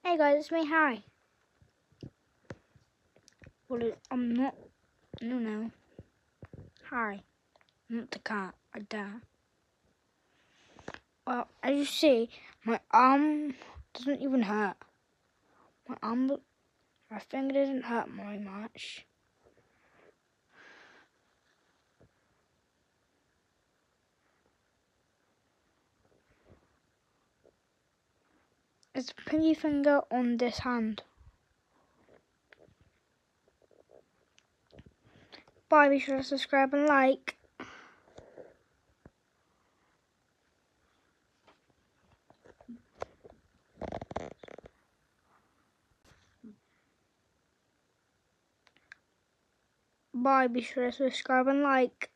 Hey guys, it's me, Harry. Well, I'm not. No. Harry. I'm not the cat. I dare. Well, as you see, my arm doesn't even hurt. My finger doesn't hurt very much. It's a pinky finger on this hand. Bye, be sure to subscribe and like. Bye, be sure to subscribe and like.